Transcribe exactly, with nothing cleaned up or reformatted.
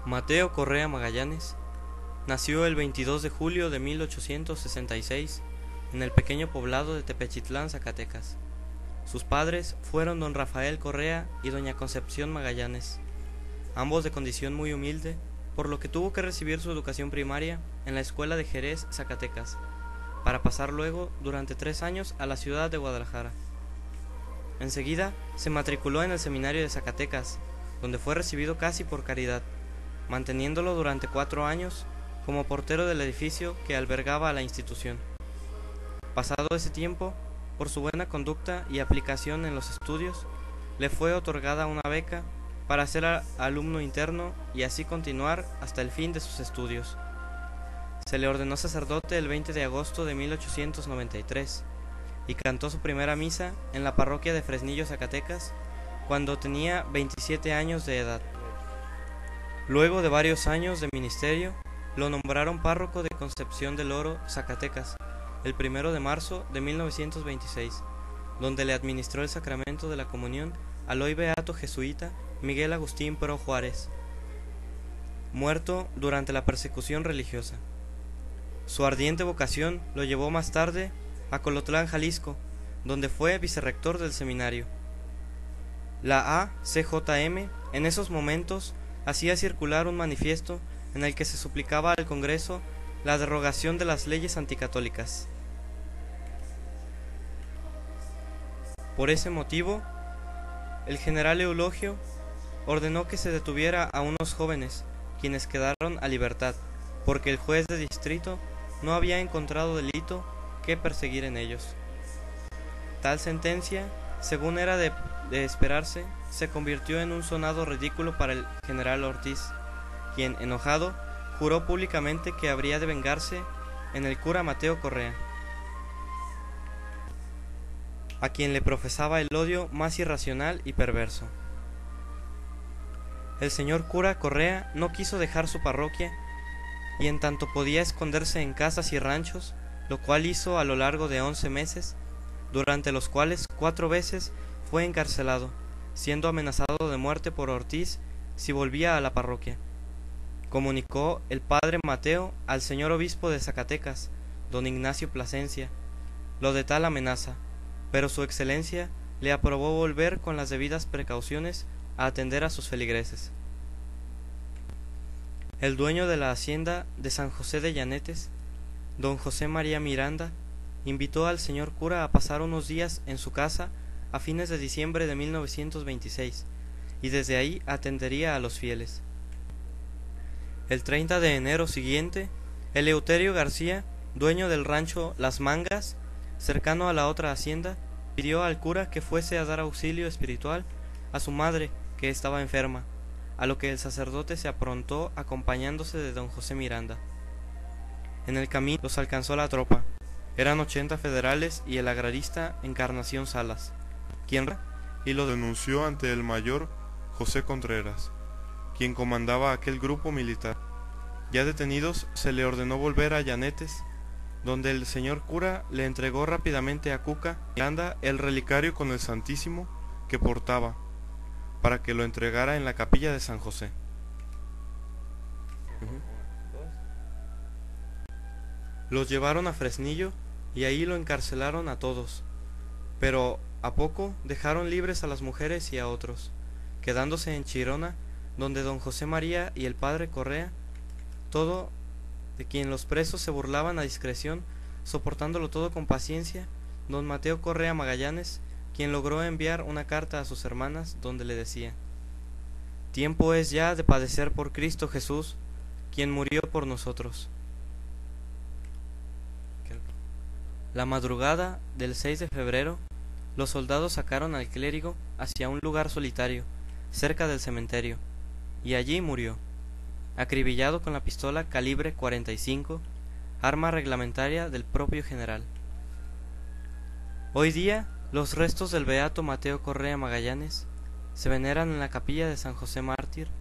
Mateo Correa Magallanes nació el veintidós de julio de mil ochocientos sesenta y seis en el pequeño poblado de Tepechitlán, Zacatecas. Sus padres fueron don Rafael Correa y doña Concepción Magallanes, ambos de condición muy humilde, por lo que tuvo que recibir su educación primaria en la escuela de Jerez, Zacatecas, para pasar luego durante tres años a la ciudad de Guadalajara. Enseguida se matriculó en el seminario de Zacatecas, donde fue recibido casi por caridad, manteniéndolo durante cuatro años como portero del edificio que albergaba a la institución. Pasado ese tiempo, por su buena conducta y aplicación en los estudios, le fue otorgada una beca para ser alumno interno y así continuar hasta el fin de sus estudios. Se le ordenó sacerdote el veinte de agosto de mil ochocientos noventa y tres y cantó su primera misa en la parroquia de Fresnillo, Zacatecas, cuando tenía veintisiete años de edad. Luego de varios años de ministerio, lo nombraron párroco de Concepción del Oro, Zacatecas, el primero de marzo de mil novecientos veintiséis, donde le administró el sacramento de la comunión al hoy beato jesuita Miguel Agustín Pro Juárez, muerto durante la persecución religiosa. Su ardiente vocación lo llevó más tarde a Colotlán, Jalisco, donde fue vicerrector del seminario. La A C J M en esos momentos hacía circular un manifiesto en el que se suplicaba al Congreso la derogación de las leyes anticatólicas. Por ese motivo, el general Eulogio ordenó que se detuviera a unos jóvenes, quienes quedaron a libertad, porque el juez de distrito no había encontrado delito que perseguir en ellos. Tal sentencia, según era de, de esperarse, se convirtió en un sonado ridículo para el general Ortiz, quien, enojado, juró públicamente que habría de vengarse en el cura Mateo Correa, a quien le profesaba el odio más irracional y perverso. El señor cura Correa no quiso dejar su parroquia y en tanto podía esconderse en casas y ranchos, lo cual hizo a lo largo de once meses, durante los cuales cuatro veces fue encarcelado, siendo amenazado de muerte por Ortiz si volvía a la parroquia. Comunicó el padre Mateo al señor obispo de Zacatecas, don Ignacio Plasencia, lo de tal amenaza, pero su excelencia le aprobó volver con las debidas precauciones a atender a sus feligreses. El dueño de la hacienda de San José de Llanetes, don José María Miranda, invitó al señor cura a pasar unos días en su casa a fines de diciembre de mil novecientos veintiséis, y desde ahí atendería a los fieles. El treinta de enero siguiente, Eleuterio García, dueño del rancho Las Mangas, cercano a la otra hacienda, pidió al cura que fuese a dar auxilio espiritual a su madre, que estaba enferma, a lo que el sacerdote se aprontó acompañándose de don José Miranda. En el camino los alcanzó la tropa. Eran ochenta federales y el agrarista Encarnación Salas, quien y lo denunció ante el mayor José Contreras, quien comandaba aquel grupo militar. Ya detenidos, se le ordenó volver a Llanetes, donde el señor cura le entregó rápidamente a Cuca Miranda el relicario con el Santísimo que portaba, para que lo entregara en la capilla de San José. Los llevaron a Fresnillo y ahí lo encarcelaron a todos, pero a poco dejaron libres a las mujeres y a otros, quedándose en Chirona, donde don José María y el padre Correa, todo de quien los presos se burlaban a discreción, soportándolo todo con paciencia, don Mateo Correa Magallanes, quien logró enviar una carta a sus hermanas donde le decía: «Tiempo es ya de padecer por Cristo Jesús, quien murió por nosotros». La madrugada del seis de febrero, los soldados sacaron al clérigo hacia un lugar solitario, cerca del cementerio, y allí murió, acribillado con la pistola calibre cuarenta y cinco, arma reglamentaria del propio general. Hoy día, los restos del beato Mateo Correa Magallanes se veneran en la capilla de San José Mártir,